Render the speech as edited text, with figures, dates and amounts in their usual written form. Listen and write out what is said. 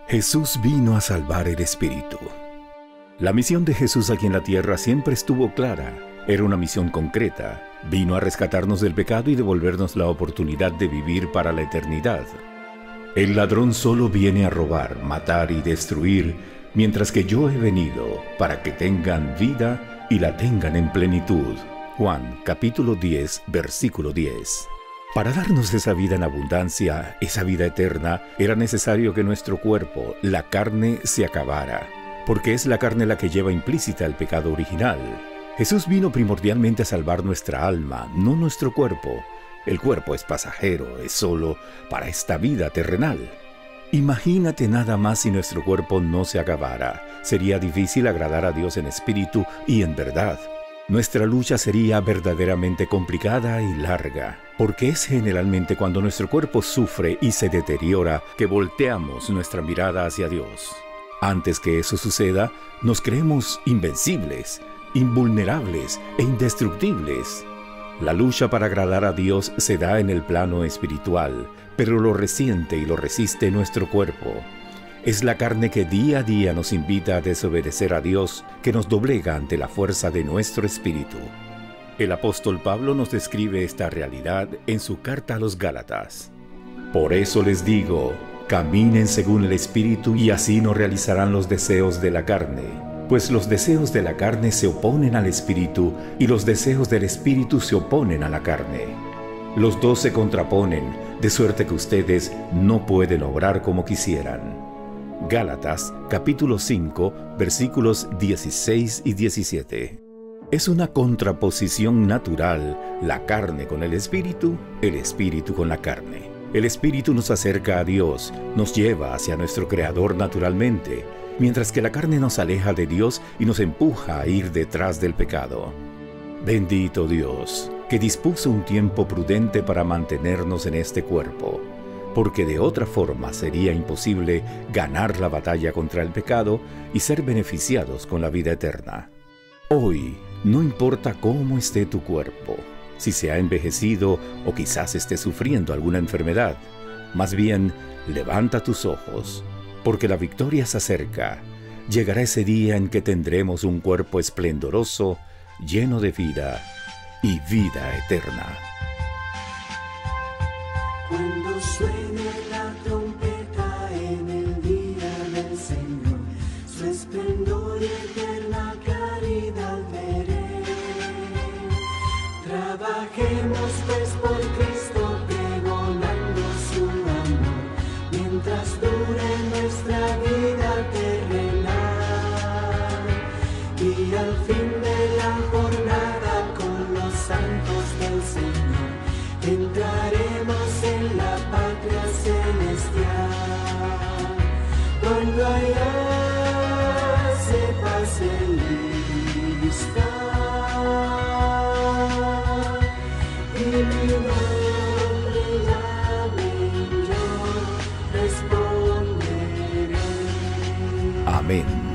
Jesús vino a salvar el espíritu. La misión de Jesús aquí en la tierra siempre estuvo clara. Era una misión concreta. Vino a rescatarnos del pecado y devolvernos la oportunidad de vivir para la eternidad. El ladrón solo viene a robar, matar y destruir, mientras que yo he venido para que tengan vida y la tengan en plenitud. Juan, capítulo 10, versículo 10. Para darnos esa vida en abundancia, esa vida eterna, era necesario que nuestro cuerpo, la carne, se acabara, porque es la carne la que lleva implícita el pecado original. Jesús vino primordialmente a salvar nuestra alma, no nuestro cuerpo. El cuerpo es pasajero, es solo para esta vida terrenal. Imagínate nada más si nuestro cuerpo no se acabara. Sería difícil agradar a Dios en espíritu y en verdad. Nuestra lucha sería verdaderamente complicada y larga, porque es generalmente cuando nuestro cuerpo sufre y se deteriora que volteamos nuestra mirada hacia Dios. Antes que eso suceda, nos creemos invencibles, invulnerables e indestructibles. La lucha para agradar a Dios se da en el plano espiritual, pero lo resiente y lo resiste nuestro cuerpo. Es la carne que día a día nos invita a desobedecer a Dios, que nos doblega ante la fuerza de nuestro espíritu. El apóstol Pablo nos describe esta realidad en su carta a los Gálatas. Por eso les digo, caminen según el espíritu y así no realizarán los deseos de la carne. Pues los deseos de la carne se oponen al espíritu y los deseos del espíritu se oponen a la carne. Los dos se contraponen, de suerte que ustedes no pueden obrar como quisieran. Gálatas, capítulo 5, versículos 16 y 17. Es una contraposición natural, la carne con el espíritu con la carne. El espíritu nos acerca a Dios, nos lleva hacia nuestro Creador naturalmente, mientras que la carne nos aleja de Dios y nos empuja a ir detrás del pecado. Bendito Dios, que dispuso un tiempo prudente para mantenernos en este cuerpo, porque de otra forma sería imposible ganar la batalla contra el pecado y ser beneficiados con la vida eterna. Hoy, no importa cómo esté tu cuerpo, si se ha envejecido o quizás esté sufriendo alguna enfermedad, más bien, levanta tus ojos, porque la victoria se acerca. Llegará ese día en que tendremos un cuerpo esplendoroso, lleno de vida y vida eterna. Cuando suene la trompeta en el día del Señor, su esplendor y eterna claridad veré. Trabajemos pues por Cristo, pregonando su amor, mientras dure nuestra vida terrenal. Y al fin de la jornada con los santos del Señor, entraremos en la patria celestial. Cuando allá se pase lista y mi nombre llamen, yo responderé. Amén.